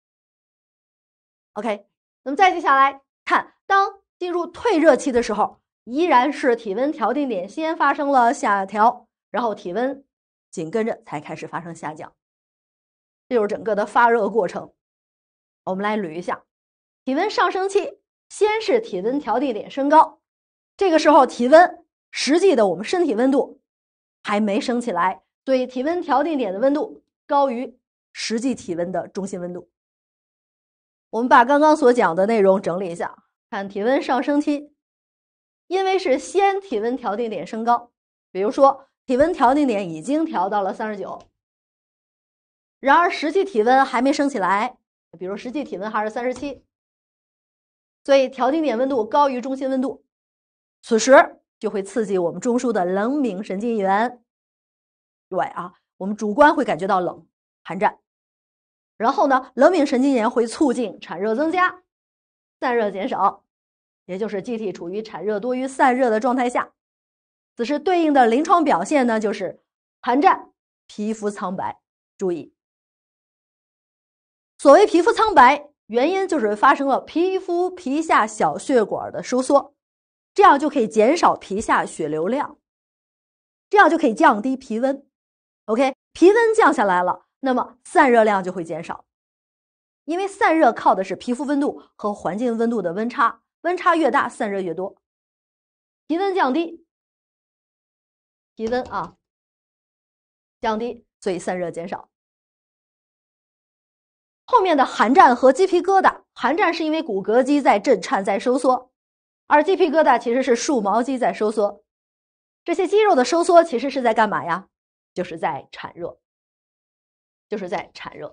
OK， 那么再接下来看，当进入退热期的时候，依然是体温调定点先发生了下调，然后体温紧跟着才开始发生下降，这就是整个的发热过程。我们来捋一下，体温上升期先是体温调定点升高，这个时候体温实际的我们身体温度还没升起来，所以体温调定点的温度高于实际体温的中心温度。我们把刚刚所讲的内容整理一下，看体温上升期，因为是先体温调定点升高，比如说体温调定点已经调到了三十九，然而实际体温还没升起来，比如实际体温还是三十七，所以调定点温度高于中心温度，此时就会刺激我们中枢的冷敏神经元。对啊，我们主观会感觉到冷，寒战。然后呢，冷敏神经元会促进产热增加，散热减少，也就是机体处于产热多于散热的状态下。此时对应的临床表现呢，就是寒战、皮肤苍白。注意，所谓皮肤苍白，原因就是发生了皮肤皮下小血管的收缩，这样就可以减少皮下血流量，这样就可以降低皮温。OK， 皮温降下来了，那么散热量就会减少，因为散热靠的是皮肤温度和环境温度的温差，温差越大，散热越多。皮温降低，皮温啊降低，所以散热减少。后面的寒战和鸡皮疙瘩，寒战是因为骨骼肌在震颤在收缩，而鸡皮疙瘩其实是竖毛肌在收缩。这些肌肉的收缩其实是在干嘛呀？就是在产热，就是在产热。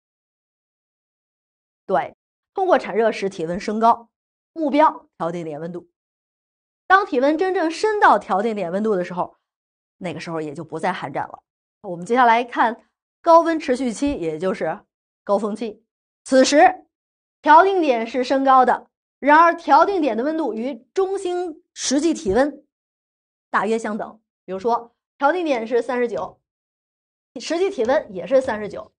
对，通过产热使体温升高，目标调定点温度。当体温真正升到调定点温度的时候，那个时候也就不再寒战了。我们接下来看高温持续期，也就是高峰期。此时调定点是升高的，然而调定点的温度与中心实际体温大约相等。比如说调定点是三十九，实际体温也是三十九，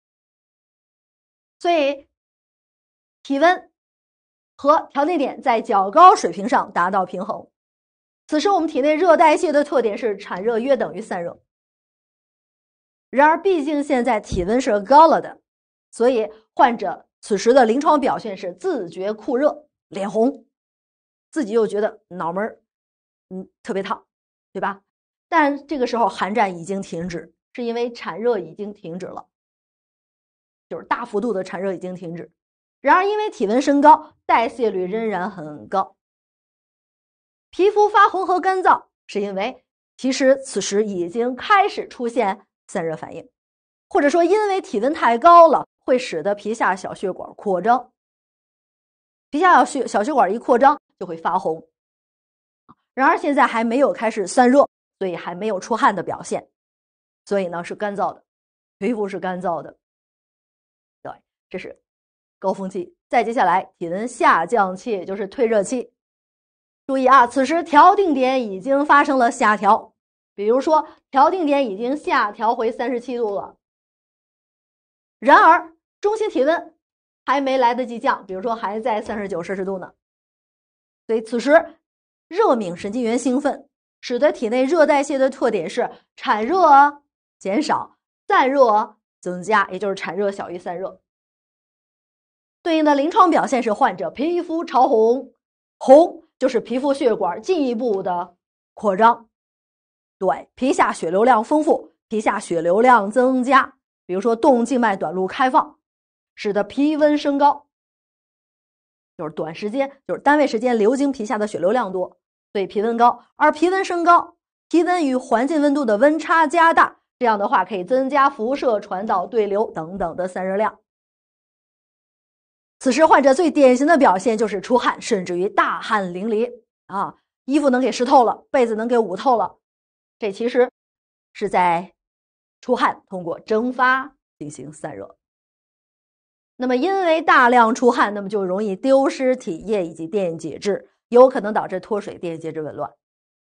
所以体温和调定点在较高水平上达到平衡。此时我们体内热代谢的特点是产热约等于散热。然而毕竟现在体温是高了的，所以患者此时的临床表现是自觉酷热、脸红，自己又觉得脑门嗯特别烫，对吧？但这个时候寒战已经停止，是因为产热已经停止了，就是大幅度的产热已经停止。然而因为体温升高，代谢率仍然很高。皮肤发红和干燥是因为其实此时已经开始出现散热反应，或者说因为体温太高了，会使得皮下小血管扩张，皮下小血小血管一扩张就会发红。然而现在还没有开始散热，所以还没有出汗的表现，所以呢是干燥的，皮肤是干燥的。 这是高峰期。再接下来体温下降期，也就是退热期。注意啊，此时调定点已经发生了下调，比如说调定点已经下调回三十七度了，然而中心体温还没来得及降，比如说还在三十九摄氏度呢。所以此时热敏神经元兴奋，使得体内热代谢的特点是产热减少，散热增加，也就是产热小于散热。对应的临床表现是患者皮肤潮红，红就是皮肤血管进一步的扩张，对，皮下血流量丰富，皮下血流量增加，比如说动静脉短路开放，使得皮温升高，就是短时间，就是单位时间流经皮下的血流量多，所以皮温高。而皮温升高，体温与环境温度的温差加大，这样的话可以增加辐射传导对流等等的散热量。此时患者最典型的表现就是出汗，甚至于大汗淋漓啊，衣服能给湿透了，被子能给捂透了，这其实是在出汗，通过蒸发进行散热。那么因为大量出汗，那么就容易丢失体液以及电解质，有可能导致脱水、电解质紊乱。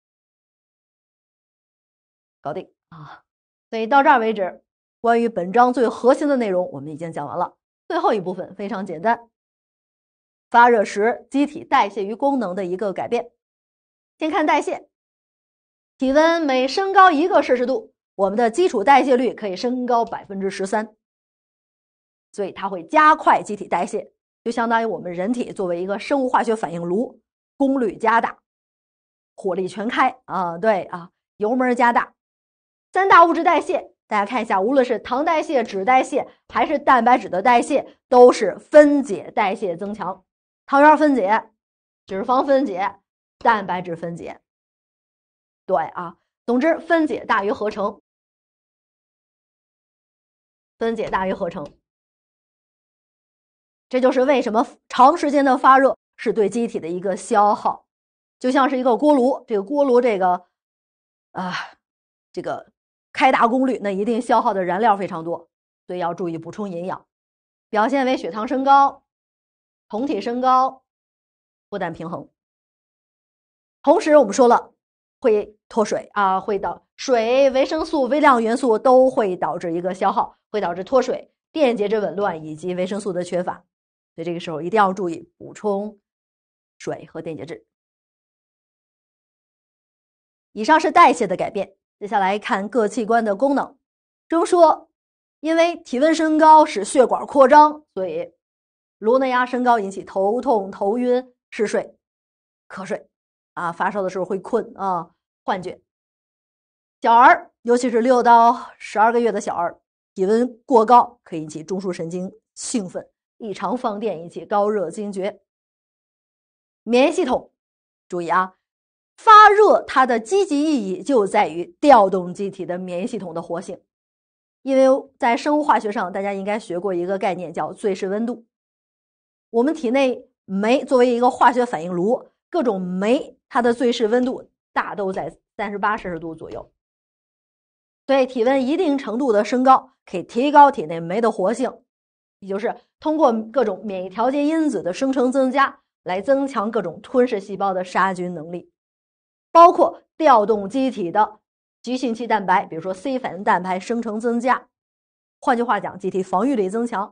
搞定啊！所以到这儿为止，关于本章最核心的内容我们已经讲完了。最后一部分非常简单，发热时机体代谢与功能的一个改变。先看代谢，体温每升高一个摄氏度，我们的基础代谢率可以升高百分之十三，所以它会加快机体代谢，就相当于我们人体作为一个生物化学反应炉，功率加大，火力全开啊！对啊，油门加大。三大物质代谢，大家看一下，无论是糖代谢、脂代谢还是蛋白质的代谢，都是分解代谢增强。糖原分解，脂肪分解，蛋白质分解。对啊，总之分解大于合成，分解大于合成。这就是为什么长时间的发热是对机体的一个消耗，就像是一个锅炉，这个锅炉这个啊，这个开大功率，那一定消耗的燃料非常多，所以要注意补充营养。表现为血糖升高、酮体升高、负担平衡。同时我们说了，会脱水啊，会导水、维生素、微量元素都会导致一个消耗，会导致脱水、电解质紊乱以及维生素的缺乏。所以这个时候一定要注意补充水和电解质。以上是代谢的改变，接下来看各器官的功能。中说，因为体温升高使血管扩张，所以颅内压升高引起头痛、头晕、嗜睡、瞌睡啊，发烧的时候会困啊，幻觉。小儿，尤其是六到十二个月的小儿，体温过高可以引起中枢神经兴奋，异常放电引起高热惊厥。免疫系统，注意啊，发热它的积极意义就在于调动机体的免疫系统的活性。因为在生物化学上，大家应该学过一个概念叫最适温度。我们体内酶作为一个化学反应炉，各种酶它的最适温度大都在三十八摄氏度左右。所以体温一定程度的升高可以提高体内酶的活性，也就是通过各种免疫调节因子的生成增加来增强各种吞噬细胞的杀菌能力，包括调动机体的急性期蛋白，比如说 C 反应蛋白生成增加，换句话讲，机体防御力增强。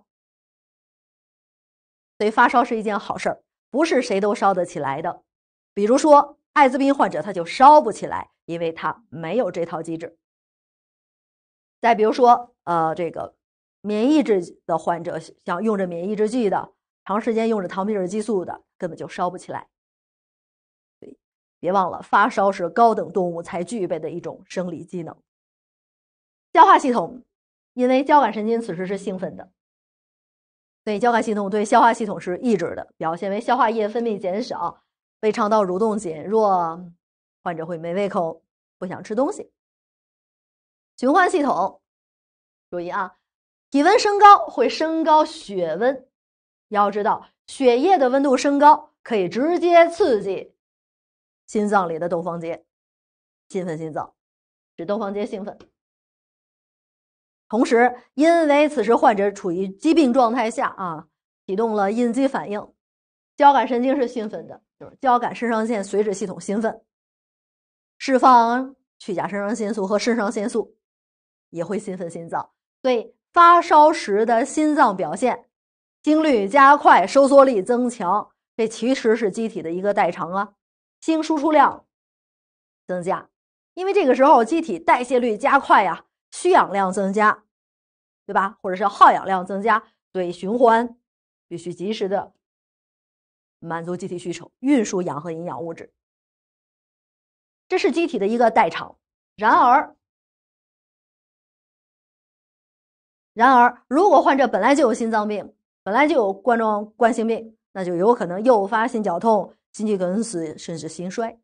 所以发烧是一件好事儿，不是谁都烧得起来的。比如说艾滋病患者他就烧不起来，因为他没有这套机制。再比如说呃，这个免疫抑制的患者，像用着免疫抑制剂的，长时间用着糖皮质激素的，根本就烧不起来。所以别忘了，发烧是高等动物才具备的一种生理机能。消化系统，因为交感神经此时是兴奋的，所以交感系统对消化系统是抑制的，表现为消化液分泌减少，胃肠道蠕动减弱，患者会没胃口，不想吃东西。循环系统，注意啊，体温升高会升高血温，要知道血液的温度升高可以直接刺激心脏里的窦房结，兴奋心脏，使窦房结兴奋。 同时，因为此时患者处于疾病状态下啊，启动了应激反应，交感神经是兴奋的，就是交感肾上腺髓质系统兴奋，释放去甲肾上腺素和肾上腺素，也会兴奋心脏。所以发烧时的心脏表现，心率加快，收缩力增强，这其实是机体的一个代偿啊，心输出量增加，因为这个时候机体代谢率加快呀、啊。需氧量增加，对吧？或者是耗氧量增加，所以循环必须及时的满足机体需求，运输氧和营养物质，这是机体的一个代偿。然而，然而，如果患者本来就有心脏病，本来就有冠状冠心病，那就有可能诱发心绞痛、心肌梗死，甚至心衰。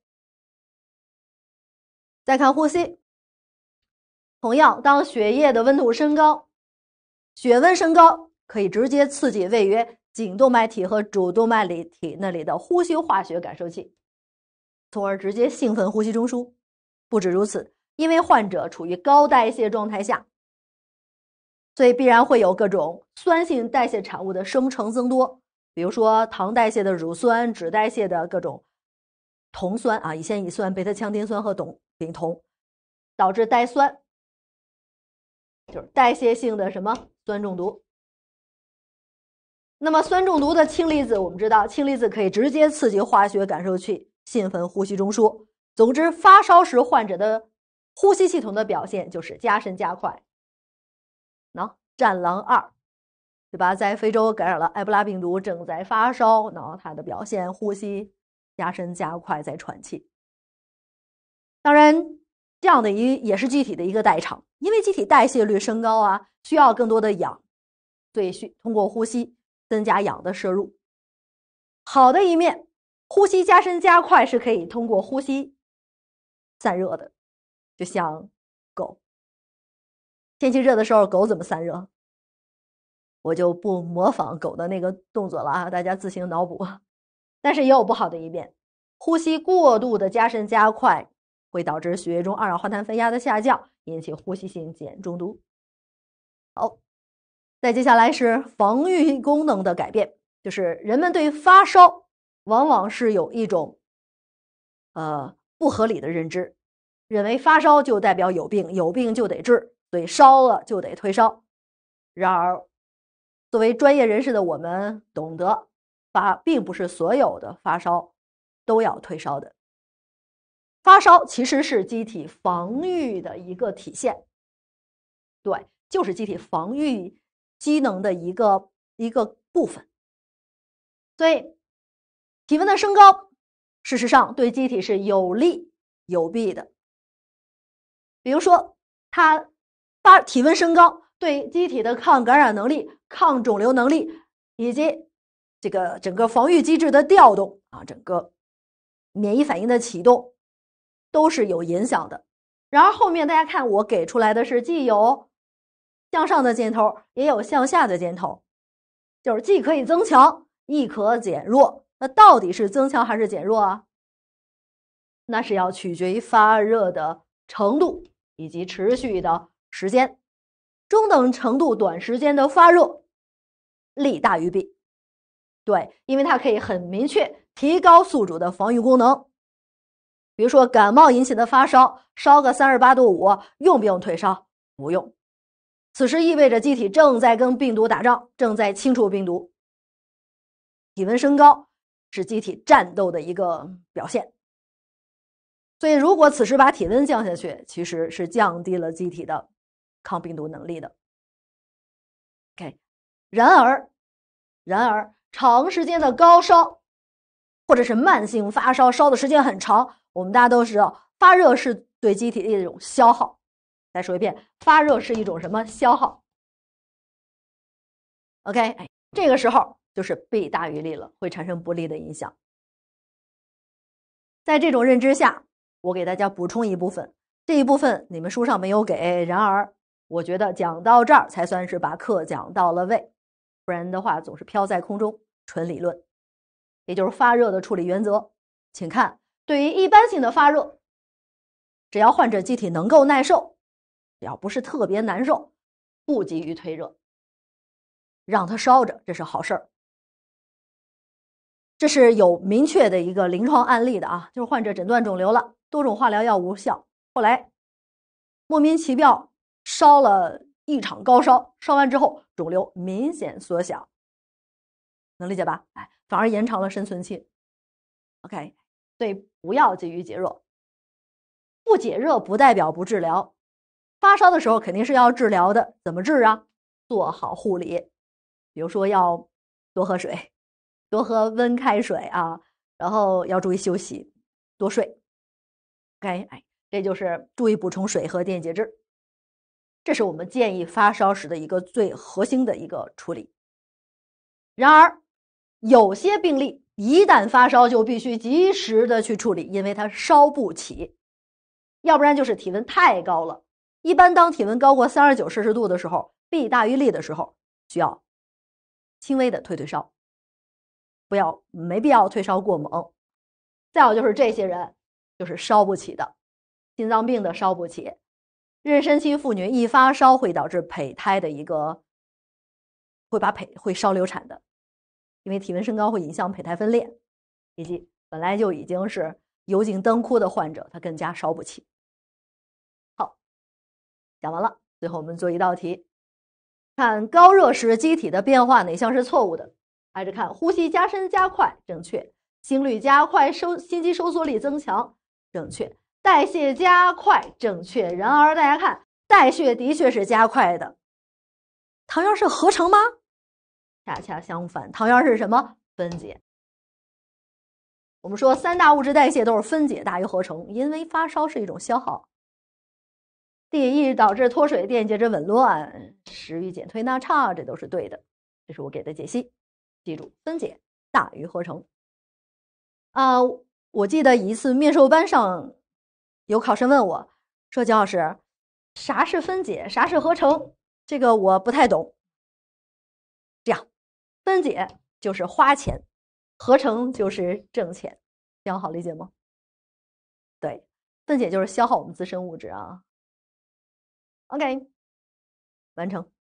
再看呼吸。同样，当血液的温度升高，血温升高可以直接刺激位于颈动脉体和主动脉里体那里的呼吸化学感受器，从而直接兴奋呼吸中枢。不止如此，因为患者处于高代谢状态下，所以必然会有各种酸性代谢产物的生成增多，比如说糖代谢的乳酸、脂代谢的各种酮酸啊，乙酰乙酸、贝塔羟丁酸和溏丙酮，导致代酸。就是代谢性的什么酸中毒。那么酸中毒的氢离子，我们知道氢离子可以直接刺激化学感受器，兴奋呼吸中枢。总之，发烧时患者的呼吸系统的表现就是加深加快。喏，战狼二，对吧？在非洲感染了埃博拉病毒，正在发烧，喏，它的表现呼吸加深加快，在喘气。当然。这样的一也是机体的一个代偿，因为机体代谢率升高啊，需要更多的氧，所以需通过呼吸增加氧的摄入。好的一面，呼吸加深加快是可以通过呼吸散热的，就像狗，天气热的时候狗怎么散热？我就不模仿狗的那个动作了啊，大家自行脑补。但是也有不好的一面，呼吸过度的加深加快会导致血液中二氧化碳分压的下降，引起呼吸性碱中毒。好，再接下来是防御功能的改变，就是人们对发烧往往是有一种呃不合理的认知，认为发烧就代表有病，有病就得治，所以烧了就得退烧。然而，作为专业人士的我们懂得，发并不是所有的发烧都要退烧的。发烧其实是机体防御的一个体现，对，就是机体防御机能的一个一个部分。所以，体温的升高，事实上对机体是有利有弊的。比如说，它发体温升高，对机体的抗感染能力、抗肿瘤能力以及这个整个防御机制的调动啊，整个免疫反应的启动。都是有影响的。然而后面大家看我给出来的是既有向上的箭头，也有向下的箭头，就是既可以增强，亦可减弱。那到底是增强还是减弱啊？那是要取决于发热的程度以及持续的时间。中等程度短时间的发热利大于弊。对，因为它可以很明确提高宿主的防御功能。比如说感冒引起的发烧，烧个三十八度五，用不用退烧？不用。此时意味着机体正在跟病毒打仗，正在清除病毒。体温升高是机体战斗的一个表现。所以如果此时把体温降下去，其实是降低了机体的抗病毒能力的。OK， 然而，然而长时间的高烧，或者是慢性发烧，烧的时间很长，我们大家都知道，发热是对机体的一种消耗。再说一遍，发热是一种什么消耗 ？OK， 哎，这个时候就是弊大于利了，会产生不利的影响。在这种认知下，我给大家补充一部分，这一部分你们书上没有给，然而我觉得讲到这儿才算是把课讲到了位，不然的话总是飘在空中，纯理论。也就是发热的处理原则，请看，对于一般性的发热，只要患者机体能够耐受，只要不是特别难受， 不急于退热，让它烧着，这是好事儿。这是有明确的一个临床案例的啊，就是患者诊断肿瘤了，多种化疗药无效，后来莫名其妙烧了一场高烧，烧完之后肿瘤明显缩小，能理解吧？哎，反而延长了生存期。OK， 所以不要急于解热，不解热不代表不治疗，发烧的时候肯定是要治疗的，怎么治啊？做好护理，比如说要多喝水。多喝温开水啊，然后要注意休息，多睡。OK， 哎，这就是注意补充水和电解质。这是我们建议发烧时的一个最核心的一个处理。然而，有些病例一旦发烧就必须及时的去处理，因为它烧不起，要不然就是体温太高了。一般当体温高过三十九摄氏度的时候 ，B 大于例的时候，需要轻微的退退烧。不要没必要退烧过猛。再有就是这些人就是烧不起的，心脏病的烧不起，妊娠期妇女一发烧会导致胚胎的一个会把胚会烧流产的，因为体温升高会影响胚胎分裂，以及本来就已经是油尽灯枯的患者，他更加烧不起。好，讲完了，最后我们做一道题，看高热时机体的变化哪项是错误的？挨着看，呼吸加深加快，正确；心率加快，收心肌收缩力增强，正确；代谢加快，正确。然而大家看，代谢的确是加快的，糖原是合成吗？恰恰相反，糖原是什么？分解。我们说三大物质代谢都是分解大于合成，因为发烧是一种消耗。第一导致脱水，电解质紊乱，食欲减退纳差，这都是对的。这是我给的解析。记住，分解大于合成。啊、呃，我记得一次面授班上有考生问我说：“姜老师，啥是分解，啥是合成？这个我不太懂。”这样，分解就是花钱，合成就是挣钱，这样好理解吗？对，分解就是消耗我们自身物质啊。OK， 完成。